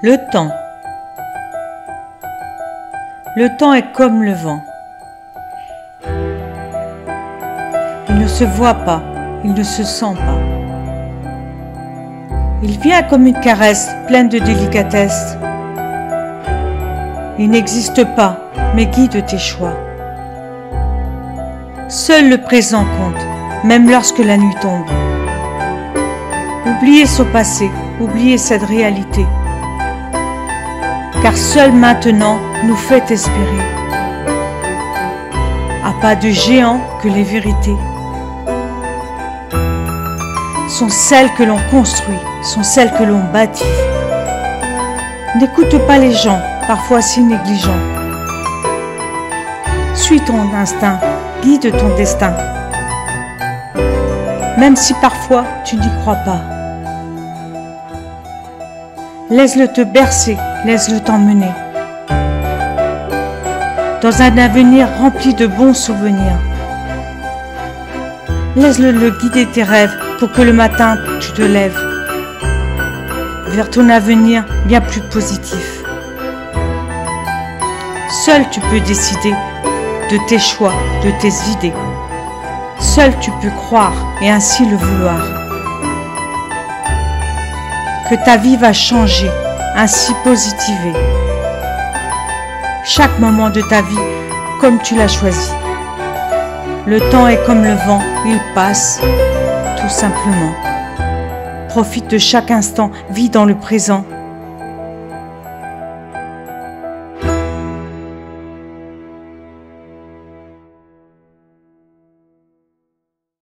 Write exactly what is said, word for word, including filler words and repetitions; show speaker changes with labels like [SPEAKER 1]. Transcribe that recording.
[SPEAKER 1] Le temps. Le temps est comme le vent. Il ne se voit pas, il ne se sent pas. Il vient comme une caresse pleine de délicatesse. Il n'existe pas, mais guide tes choix. Seul le présent compte, même lorsque la nuit tombe. Oubliez son passé, oubliez cette réalité. Car seul maintenant nous fait espérer. À pas de géant que les vérités sont celles que l'on construit, sont celles que l'on bâtit. N'écoute pas les gens, parfois si négligents. Suis ton instinct, guide ton destin. Même si parfois tu n'y crois pas. Laisse-le te bercer, laisse-le t'emmener dans un avenir rempli de bons souvenirs. Laisse-le le guider tes rêves pour que le matin tu te lèves vers ton avenir bien plus positif. Seul tu peux décider de tes choix, de tes idées. Seul tu peux croire et ainsi le vouloir. Que ta vie va changer, ainsi positiver. Chaque moment de ta vie comme tu l'as choisi. Le temps est comme le vent, il passe, tout simplement. Profite de chaque instant, vis dans le présent.